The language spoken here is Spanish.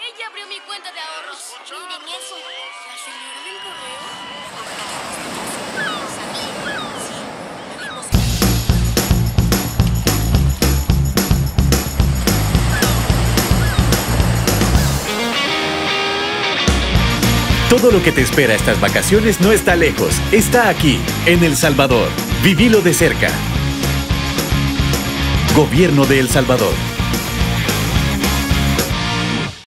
ya abrió mi cuenta de ahorros. Miren eso. ¿La señora del correo? Todo lo que te espera estas vacaciones no está lejos, está aquí, en El Salvador. Vivilo de cerca. Gobierno de El Salvador.